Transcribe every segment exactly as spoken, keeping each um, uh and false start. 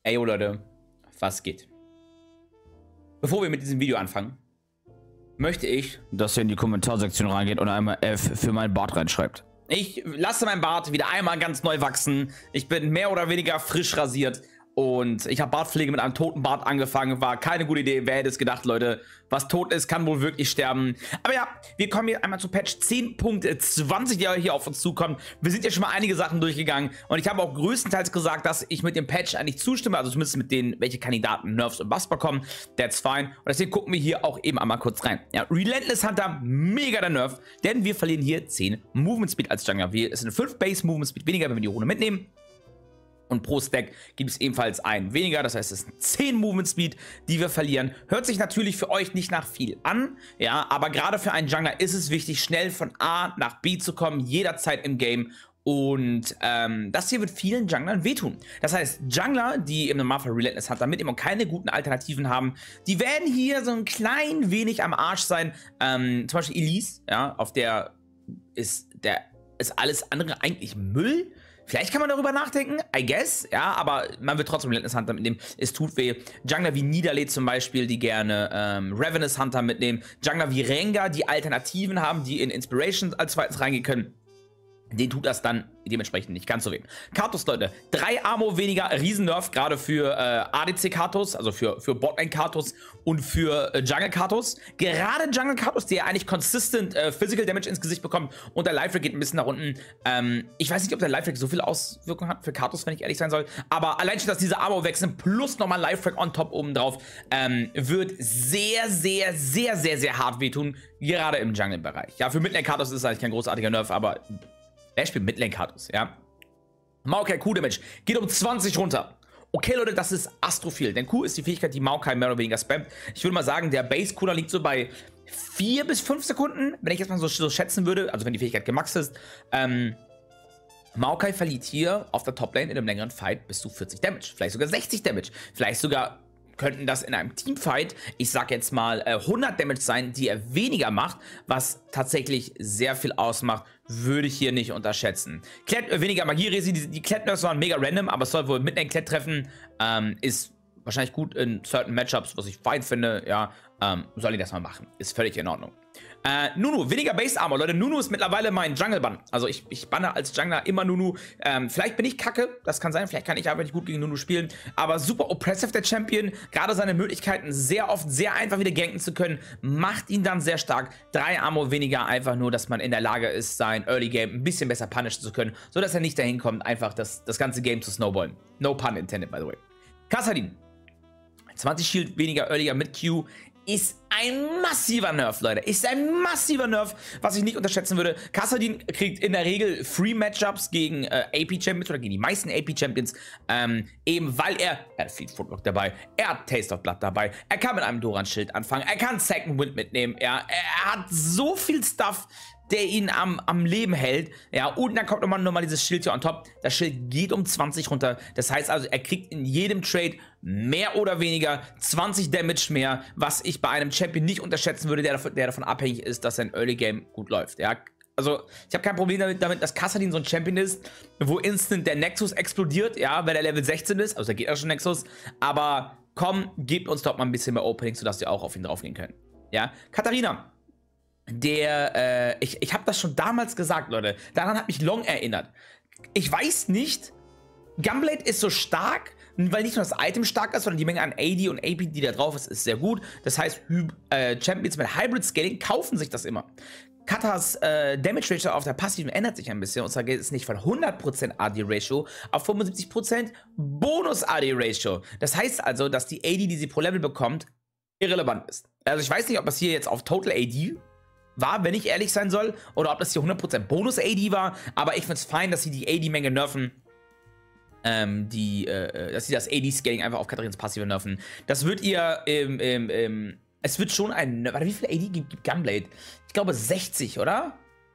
Ey, yo Leute, was geht? Bevor wir mit diesem Video anfangen, möchte ich, dass ihr in die Kommentarsektion reingeht und einmal F für meinen Bart reinschreibt. Ich lasse meinen Bart wieder einmal ganz neu wachsen. Ich bin mehr oder weniger frisch rasiert. Und ich habe Bartpflege mit einem toten Bart angefangen. War keine gute Idee. Wer hätte es gedacht, Leute? Was tot ist, kann wohl wirklich sterben. Aber ja, wir kommen hier einmal zu Patch zehn Punkt zwanzig, die hier auf uns zukommt. Wir sind ja schon mal einige Sachen durchgegangen. Und ich habe auch größtenteils gesagt, dass ich mit dem Patch eigentlich zustimme. Also zumindest mit denen, welche Kandidaten Nerfs und Buffs bekommen. That's fine. Und deswegen gucken wir hier auch eben einmal kurz rein. Ja, Relentless Hunter, mega der Nerf. Denn wir verlieren hier zehn Movement Speed als Jungler. Es sind fünf Base Movement Speed weniger, wenn wir die Rune mitnehmen. Und pro Stack gibt es ebenfalls einen weniger, das heißt, es sind zehn Movement Speed, die wir verlieren. Hört sich natürlich für euch nicht nach viel an, ja, aber gerade für einen Jungler ist es wichtig, schnell von A nach B zu kommen, jederzeit im Game. Und ähm, das hier wird vielen Junglern wehtun. Das heißt, Jungler, die im Normalfall Relentless Hunter mitnehmen und keine guten Alternativen haben, die werden hier so ein klein wenig am Arsch sein. Ähm, zum Beispiel Elise, ja, auf der ist, der ist alles andere eigentlich Müll. Vielleicht kann man darüber nachdenken, I guess, ja, aber man wird trotzdem Relentless Hunter mitnehmen, es tut weh. Jungler wie Nidalee zum Beispiel, die gerne ähm, Ravenous Hunter mitnehmen. Jungler wie Rengar, die Alternativen haben, die in Inspiration als zweites reingehen können. Den tut das dann dementsprechend nicht ganz so weh. Karthus, Leute, drei Armor weniger, Riesen-Nerf, gerade für äh, A D C Karthus, also für, für Botlane Karthus und für äh, Jungle Karthus. Gerade Jungle Karthus, der eigentlich consistent äh, Physical Damage ins Gesicht bekommt und der Life Rate geht ein bisschen nach unten. Ähm, ich weiß nicht, ob der Life Rate so viel Auswirkungen hat für Karthus, wenn ich ehrlich sein soll, aber allein schon, dass diese Armor wechseln plus nochmal Life Rate on top oben drauf, ähm, wird sehr, sehr, sehr, sehr, sehr hart wehtun, gerade im Jungle-Bereich. Ja, für Midlane Karthus ist es eigentlich kein großartiger Nerf, aber wer spielt Midlane Karthus, ja? Maokai Q-Damage geht um zwanzig runter. Okay, Leute, das ist astrophil, denn Q ist die Fähigkeit, die Maokai mehr oder weniger spammt. Ich würde mal sagen, der Base-Q liegt so bei vier bis fünf Sekunden, wenn ich jetzt mal so, so schätzen würde, also wenn die Fähigkeit gemaxt ist. Ähm, Maokai verliert hier auf der Toplane in einem längeren Fight bis zu vierzig Damage, vielleicht sogar sechzig Damage, vielleicht sogar könnten das in einem Teamfight, ich sag jetzt mal, äh, hundert Damage sein, die er weniger macht, was tatsächlich sehr viel ausmacht, würde ich hier nicht unterschätzen. Klett, äh, weniger Magie-Resi, die, die Klett-Nerfs waren mega random, aber es soll wohl mit einem Klett treffen, ähm, ist wahrscheinlich gut in certain Matchups, was ich fein finde, ja, ähm, soll ich das mal machen, ist völlig in Ordnung. Äh, Nunu, weniger Base Armor, Leute. Nunu ist mittlerweile mein Jungle-Bann. Also ich, ich banne als Jungler immer Nunu. Ähm, vielleicht bin ich kacke, das kann sein. Vielleicht kann ich aber nicht gut gegen Nunu spielen. Aber super oppressive der Champion. Gerade seine Möglichkeiten, sehr oft, sehr einfach wieder ganken zu können, macht ihn dann sehr stark. Drei Armor weniger, einfach nur, dass man in der Lage ist, sein Early Game ein bisschen besser punishen zu können, sodass er nicht dahin kommt, einfach das, das ganze Game zu snowballen. No pun intended, by the way. Kassadin. zwanzig Shield weniger, earlier mit Q. Ist ein massiver Nerf, Leute. Ist ein massiver Nerf, was ich nicht unterschätzen würde. Kassadin kriegt in der Regel Free-Matchups gegen äh, A P-Champions oder gegen die meisten A P-Champions, ähm, eben weil er, er hat viel Footlock dabei, er hat Taste of Blood dabei, er kann mit einem Doran-Schild anfangen, er kann Second Wind mitnehmen, ja, er hat so viel Stuff, der ihn am, am Leben hält, ja, und dann kommt nochmal noch mal dieses Schild hier on top. Das Schild geht um zwanzig runter, das heißt also, er kriegt in jedem Trade mehr oder weniger zwanzig Damage mehr, was ich bei einem Champion nicht unterschätzen würde, der davon, der davon abhängig ist, dass sein Early Game gut läuft, ja. Also, ich habe kein Problem damit, damit, dass Kassadin so ein Champion ist, wo instant der Nexus explodiert, ja, weil der Level sechzehn ist, also da geht er schon Nexus, aber komm, gebt uns doch mal ein bisschen mehr Opening, sodass wir auch auf ihn draufgehen können, ja. Katharina. Der, äh, ich, ich habe das schon damals gesagt, Leute. Daran hat mich Long erinnert. Ich weiß nicht, Gunblade ist so stark, weil nicht nur das Item stark ist, sondern die Menge an A D und A P, die da drauf ist, ist sehr gut. Das heißt, äh, Champions mit Hybrid Scaling kaufen sich das immer. Katas äh, Damage Ratio auf der Passiven ändert sich ein bisschen. Und zwar geht es nicht von hundert Prozent A D Ratio auf fünfundsiebzig Prozent Bonus A D Ratio. Das heißt also, dass die A D, die sie pro Level bekommt, irrelevant ist. Also ich weiß nicht, ob das hier jetzt auf Total A D war, wenn ich ehrlich sein soll, oder ob das hier hundert Prozent Bonus-A D war, aber ich finde es fein, dass sie die A D-Menge nerven, ähm, die, äh, dass sie das A D-Scaling einfach auf Katharinas Passive nerven. Das wird ihr, ähm, ähm, ähm, es wird schon ein, warte, wie viel A D gibt, gibt Gunblade? Ich glaube sechzig, oder?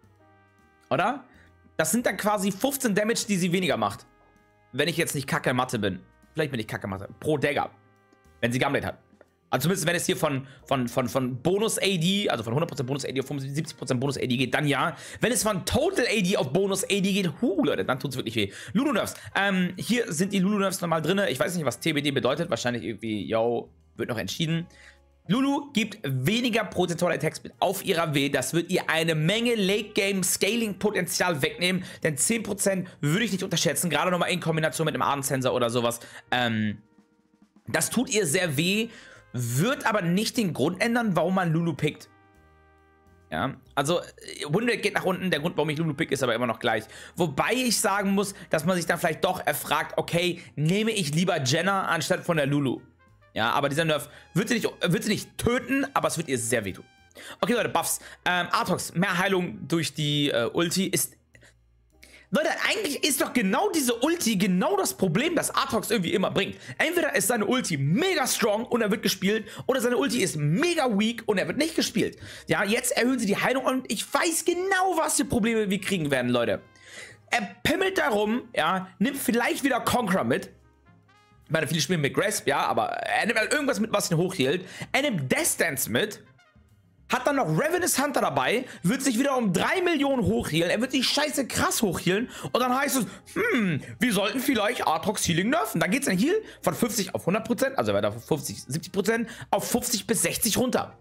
Oder? Das sind dann quasi fünfzehn Damage, die sie weniger macht. Wenn ich jetzt nicht kacke Mathe bin. Vielleicht bin ich kacke Mathe. Pro Dagger. Wenn sie Gunblade hat. Also zumindest wenn es hier von, von, von, von Bonus-A D, also von hundert Prozent Bonus-A D auf fünfundsiebzig Prozent Bonus-A D geht, dann ja. Wenn es von Total-A D auf Bonus-A D geht, huh, Leute, dann tut es wirklich weh. Lulu-Nerfs. Ähm, hier sind die Lulu-Nerfs nochmal drin. Ich weiß nicht, was T B D bedeutet. Wahrscheinlich irgendwie, yo, wird noch entschieden. Lulu gibt weniger Protectorial Attack Speed auf ihrer W. Das wird ihr eine Menge Late-Game-Scaling-Potenzial wegnehmen. Denn zehn Prozent würde ich nicht unterschätzen. Gerade nochmal in Kombination mit einem Ardent-Sensor oder sowas. Ähm, das tut ihr sehr weh. Wird aber nicht den Grund ändern, warum man Lulu pickt. Ja, also hundert geht nach unten, der Grund, warum ich Lulu pick, ist aber immer noch gleich. Wobei ich sagen muss, dass man sich dann vielleicht doch erfragt, okay, nehme ich lieber Jenna anstatt von der Lulu. Ja, aber dieser Nerf wird sie nicht, wird sie nicht töten, aber es wird ihr sehr wehtun. Okay, Leute, Buffs. Ähm, Aatrox, mehr Heilung durch die äh, Ulti ist... Leute, eigentlich ist doch genau diese Ulti genau das Problem, das Aatrox irgendwie immer bringt. Entweder ist seine Ulti mega strong und er wird gespielt, oder seine Ulti ist mega weak und er wird nicht gespielt. Ja, jetzt erhöhen sie die Heilung und ich weiß genau, was für Probleme wir kriegen werden, Leute. Er pimmelt da rum, ja, nimmt vielleicht wieder Conqueror mit. Ich meine, viele spielen mit Grasp, ja, aber er nimmt halt irgendwas mit, was ihn hochhielt. Er nimmt Death Dance mit. Hat dann noch Ravenous Hunter dabei, wird sich wieder um drei Millionen hochhealen, er wird sich scheiße krass hochhealen und dann heißt es, hm, wir sollten vielleicht Aatrox Healing nerven. Dann geht sein Heal von fünfzig auf hundert Prozent, also weiter von fünfzig, siebzig Prozent auf fünfzig bis sechzig runter.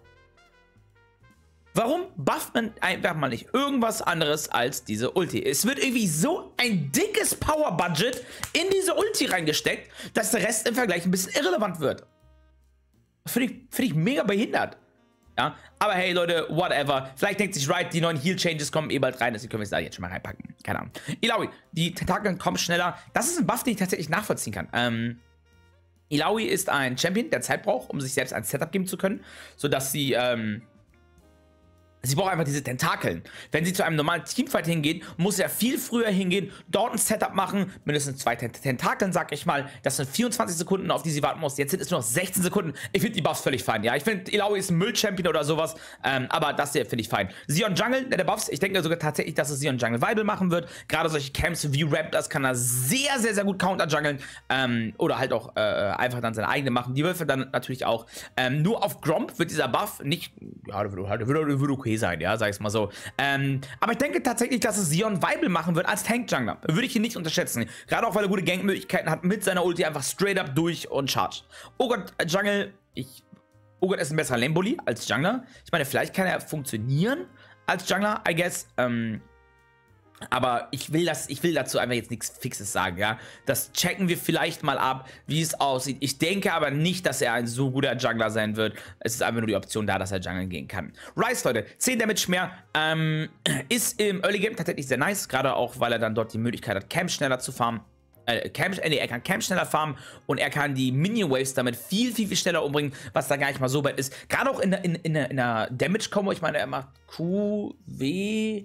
Warum bufft man einfach mal nicht irgendwas anderes als diese Ulti? Es wird irgendwie so ein dickes Power-Budget in diese Ulti reingesteckt, dass der Rest im Vergleich ein bisschen irrelevant wird. Finde ich, find ich mega behindert. Ja, aber hey Leute, whatever. Vielleicht denkt sich Riot, die neuen Heal-Changes kommen eh bald rein, deswegen können wir es da jetzt schon mal reinpacken. Keine Ahnung. Illaoi, die Tentakeln kommen schneller. Das ist ein Buff, den ich tatsächlich nachvollziehen kann. Ähm, Illaoi ist ein Champion, der Zeit braucht, um sich selbst ein Setup geben zu können, sodass sie, ähm, sie braucht einfach diese Tentakeln. Wenn sie zu einem normalen Teamfight hingeht, muss sie ja viel früher hingehen, dort ein Setup machen, mindestens zwei Tent Tentakeln, sag ich mal. Das sind vierundzwanzig Sekunden, auf die sie warten muss. Jetzt sind es nur noch sechzehn Sekunden. Ich finde die Buffs völlig fein, ja. Ich finde, Illaoi ist ein Müll-Champion oder sowas, ähm, aber das hier finde ich fein. Sion Jungle, der Buffs, ich denke sogar tatsächlich, dass es Sion Jungle Viable machen wird. Gerade solche Camps wie Raptors kann er sehr, sehr, sehr gut counter-jungeln, ähm, oder halt auch äh, einfach dann seine eigene machen. Die Wölfe dann natürlich auch. Ähm, nur auf Gromp wird dieser Buff nicht, ja, der würde halt, würde okay sein, ja, sag ich mal so. Ähm, aber ich denke tatsächlich, dass es Sion Viable machen wird als Tank-Jungler. Würde ich ihn nicht unterschätzen. Gerade auch, weil er gute Gankmöglichkeiten hat mit seiner Ulti einfach straight up durch und charge. Ogre Jungle, ich... Ogre ist ein besserer Lane-Bully als Jungler. Ich meine, vielleicht kann er funktionieren als Jungler, I guess. Ähm... Aber ich will, das, ich will dazu einfach jetzt nichts Fixes sagen, ja. Das checken wir vielleicht mal ab, wie es aussieht. Ich denke aber nicht, dass er ein so guter Jungler sein wird. Es ist einfach nur die Option da, dass er jungeln gehen kann. Ryze, Leute, zehn Damage mehr. Ähm, ist im Early Game tatsächlich sehr nice. Gerade auch, weil er dann dort die Möglichkeit hat, Camp schneller zu farmen. Äh, Camp, äh, nee, er kann Camp schneller farmen und er kann die Minion Waves damit viel, viel, viel schneller umbringen, was da gar nicht mal so weit ist. Gerade auch in der, in, in der, in der Damage-Combo, ich meine, er macht Q, W...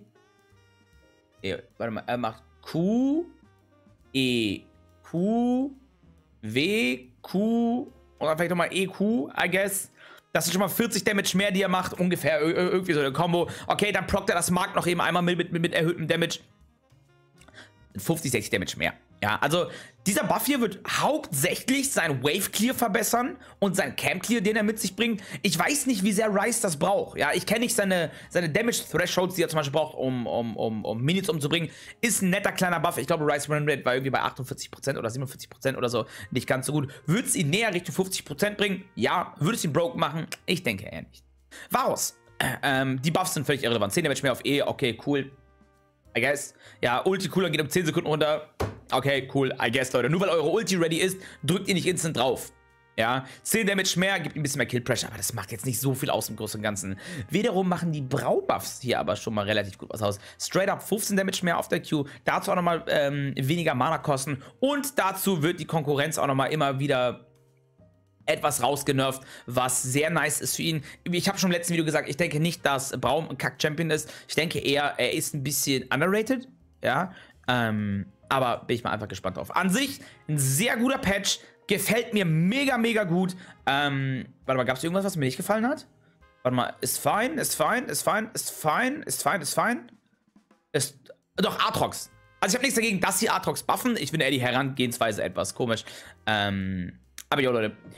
E, warte mal, er macht Q, E, Q, W, Q und dann vielleicht nochmal E, Q, I guess. Das sind schon mal vierzig Damage mehr, die er macht, ungefähr, irgendwie so eine Combo. Okay, dann prockt er das Mark noch eben einmal mit, mit, mit erhöhtem Damage. fünfzig, sechzig Damage mehr. Ja, also dieser Buff hier wird hauptsächlich sein Wave Clear verbessern und sein Camp Clear, den er mit sich bringt. Ich weiß nicht, wie sehr Ryze das braucht. Ja, ich kenne nicht seine, seine Damage Thresholds, die er zum Beispiel braucht, um, um, um, um Minions umzubringen. Ist ein netter kleiner Buff. Ich glaube, Ryze Run Rate war irgendwie bei achtundvierzig Prozent oder siebenundvierzig Prozent oder so. Nicht ganz so gut. Würde es ihn näher Richtung fünfzig Prozent bringen? Ja. Würde es ihn broke machen? Ich denke eher nicht. Varus. Ähm, die Buffs sind völlig irrelevant. zehn Damage mehr auf E. Okay, cool. I guess. Ja, Ulti cooler geht um zehn Sekunden runter. Okay, cool, I guess, Leute. Nur weil eure Ulti ready ist, drückt ihr nicht instant drauf. Ja, zehn Damage mehr, gibt ein bisschen mehr Kill Pressure, aber das macht jetzt nicht so viel aus im Großen und Ganzen. Wiederum machen die Brau-Buffs hier aber schon mal relativ gut was aus. Straight up fünfzehn Damage mehr auf der Q, dazu auch nochmal ähm, weniger Mana kosten und dazu wird die Konkurrenz auch nochmal immer wieder etwas rausgenervt, was sehr nice ist für ihn. Ich habe schon im letzten Video gesagt, ich denke nicht, dass Braum ein Kack-Champion ist. Ich denke eher, er ist ein bisschen underrated, ja, ähm... aber bin ich mal einfach gespannt drauf. An sich ein sehr guter Patch. Gefällt mir mega, mega gut. Ähm, warte mal, gab es irgendwas, was mir nicht gefallen hat? Warte mal, ist fein, ist fein, ist fein, ist fein, ist fein, ist fein. Ist, doch, Aatrox. Also ich habe nichts dagegen, dass sie Aatrox buffen. Ich finde eher die Herangehensweise etwas komisch. Ähm, aber jo, Leute.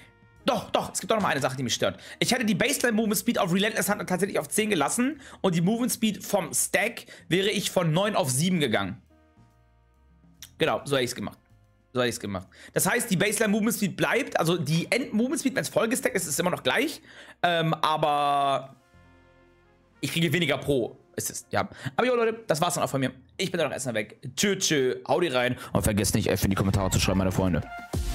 Doch, doch, es gibt auch noch mal eine Sache, die mich stört. Ich hätte die Baseline Movement Speed auf Relentless Hunter tatsächlich auf zehn gelassen und die Movement Speed vom Stack wäre ich von neun auf sieben gegangen. Genau, so hätte ich es gemacht. So hätte ich es gemacht. Das heißt, die Baseline Movement Speed bleibt, also die End Movement Speed, wenn es voll gestackt ist, ist immer noch gleich. Ähm, aber ich kriege weniger pro Assist, ja. Aber jo, Leute, das war's dann auch von mir. Ich bin dann auch erstmal weg. Tschö, tschö, hau die rein. Und vergesst nicht, F in die Kommentare zu schreiben, meine Freunde.